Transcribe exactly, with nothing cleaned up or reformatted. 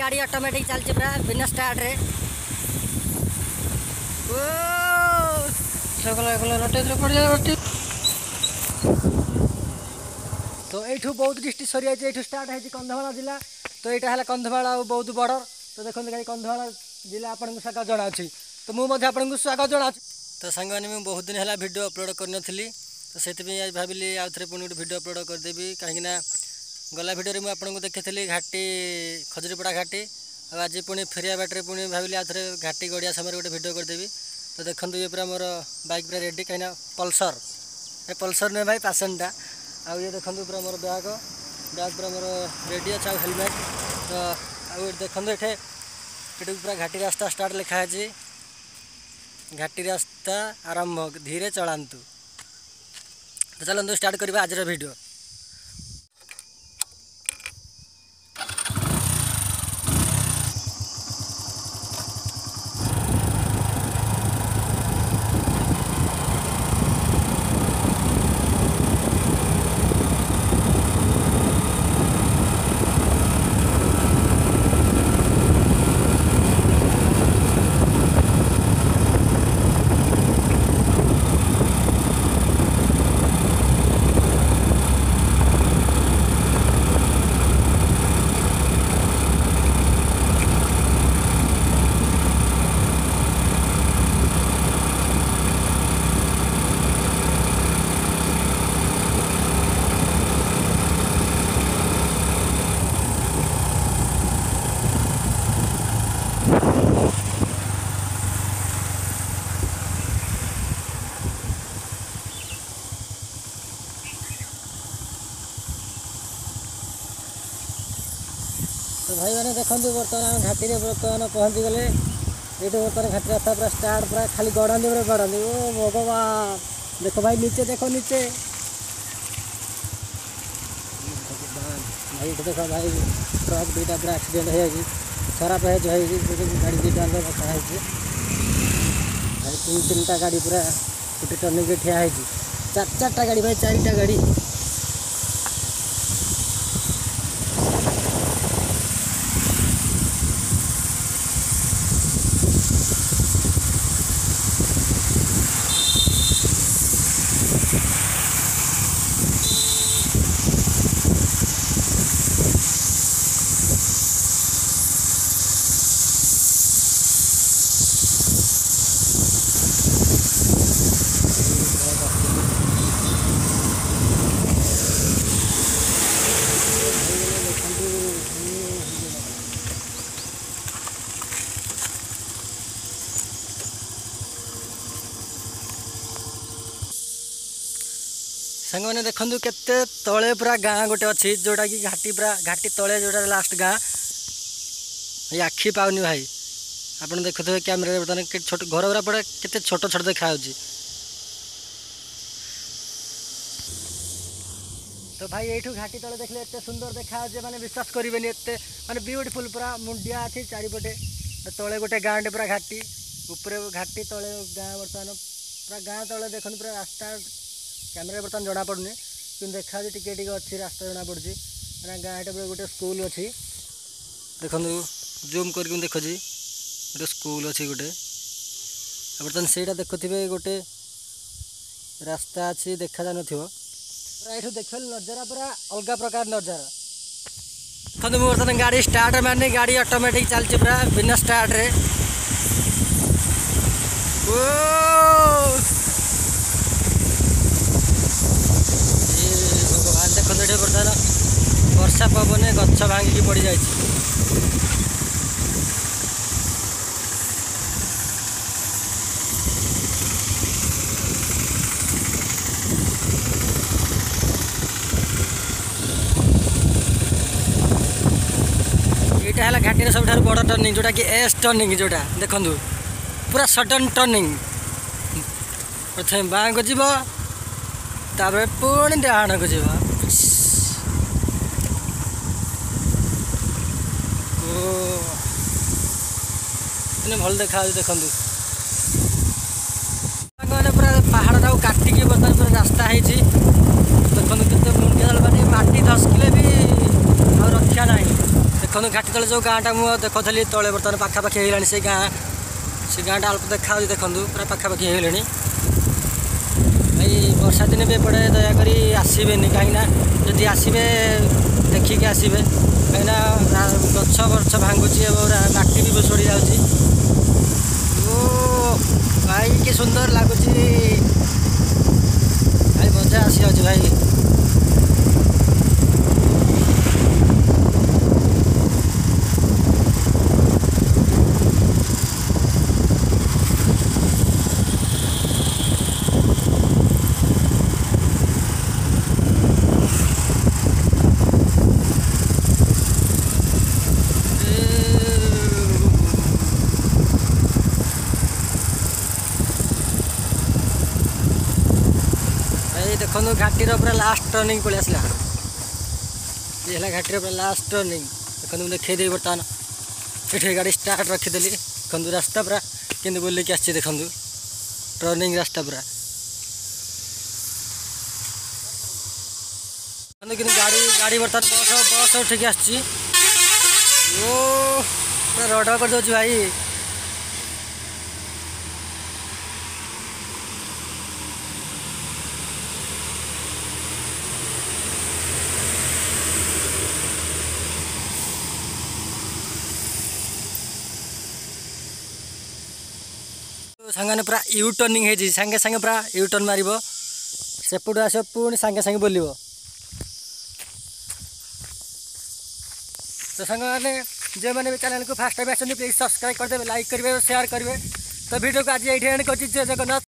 गाड़ी ऑटोमेटिक चलती पूरा बिना स्टार्ट रे। तो यू बहुत डिस्ट्रिक्ट सरी जाए यू स्टार्ट है कंधमाल जिला। तो यहाँ है कंधमाल आ बहुत बॉर्डर। तो देखते गाड़ी कंधमाल जिला आपको स्वागत जनाऊँ। तो मुझे आपको स्वागत जनाऊँ। तो सांग मैंने मुझे बहुत दिन है वीडियो अपलोड करनी। तो से आज भाविली आउ थे पुणी गोटे वीडियो अपलोड करदेवी कहीं गला भिडियो मुझे आपको देखी घाटी खजुरीपड़ा घाटी। आज पुणी फेरिया बाटे पुणी भाविली आउ थे घाटी गड़िया समय गोटे भिडियो करदेवी। तो देखो ये पूरा मोर बाइक पूरा रेडी कहीं पल्सर ए पल्सर नुहे भाई पैसेंटा। आउ ये देखो पूरा मोर बैग बैग पूरा मोर रेडी अच्छे हेलमेट। तो आउ देखो ये ये पूरा घाटी रास्ता स्टार्ट लिखाई घाटी रास्ता आरंभ धीरे चलांतु। तो चलते स्टार्ट करवा आज वीडियो। तो भाई मैंने देखो बर्तमान आम घाटी बर्तमान पहुँची गले। ये बर्तमान घाटी रास्ता पूरा स्टार्ट पूरा खाली गड़ानी पूरा गड़ानी। ओ भगवान देखो भाई नीचे देखो नीचे भाई देखो भाई ट्रक दुईटा पूरा एक्सीडेंट हो खराब है जो है गाड़ी दुईटा बसा है भाई। तीन तीन टा गाड़ी पूरा गोटे टर्निंग के ठिया है चार चार्टा गाड़ी भाई चारिटा गाड़ी। सांग मैंने देखु केते तले पूरा गाँ गोटे अच्छी जोटा कि घाटी पूरा घाटी तले जोटा लास्ट गाँ ये आखि पाऊनी भाई। आप देखुए कैमेरा बर्तमान छोट घर गुरा पड़े केते छोट छोट देखा। तो भाई यू घाटी तले देखले एत सुंदर देखा माने विश्वास करेंगे एत माने ब्यूटीफुल पूरा मुंडिया अच्छी चारिपटे तले गोटे गाँटे पूरा घाटी ऊपर घाटी तले गाँ बर्तमान पूरा गाँ तले देखते पूरा रास्ता कैमेरा बर्तमान जना पड़ुनि कि देखा टिके टिके अच्छी रास्ता जना पड़ी गाँटे पूरा गोटे स्कूल अच्छी देखो जूम करके देखो गोटे स्कूल अच्छी गोटे बर्तमान से देखुवे गोटे रास्ता अच्छी देखा जा पूरा यू देख नजारा पूरा अलग प्रकार नजारा। देखो मुझे बर्तमान गाड़ी स्टार्ट मारनी गाड़ी ऑटोमेटिक चलती पूरा बिना स्टार्ट रे। देखो बर्तमान वर्षा पवन गछ भांगिकी पड़ जाए। यहाँ है घाटी सब बड़ टर्निंग जोटा कि एस टर्निंग जोटा देखु पूरा सडन टर्निंग प्रथम बाँ को जीव तापर पुणी डाण को जीव। भल देखा देखु पूरा पहाड़ टाक काटिकी बर्तमान पूरा रास्ता है देखो के मुंडिया माटी धसकिले भी रक्षा ना। देखो देखो घाटी तले जो गाँटा मुझे देखी तले बर्तमान पाखापाखि होगा से गाँ से गाँटा अल्प देखा देखूँ पूरा पाखापाखि होगा भाई वर्षा दिन भी एपटे दयाक आसबे कहीं जदि आसबे देखिकी आसबे कहीं गछ गछ भांगुची माटी भी भुसुड़ी जाऊँगी ओ भाई कि सुंदर लगुच भाई मजा आसी जाऊँ भाई देखो घाटीर पूरा लास्ट टर्निंग पलि आसला ये है घाटीर पूरा लास्ट टर्निंग देखो मुझे देखी बर्तमान ये गाड़ी स्टार्ट रखीदेली देखो रास्ता पूरा कि बुलिक आसी देखो टर्निंग रास्ता पूरा कि गाड़ी गाड़ी बर्तमान बस बस उठिक आसी पूरा रड कर दे भाई सांगे पूरा यू टर्निंग है सांगे सांगे पूरा यू टर्न मार सेपट आस पुणी सांगे सांगे बोल तो सांग मैंने जो मैंने भी चैनल को फास्ट टाइम आसते प्लीज सब्सक्राइब करदे लाइक करेंगे शेयर करेंगे तो वीडियो को आज ये एंड कर जय जगन्नाथ।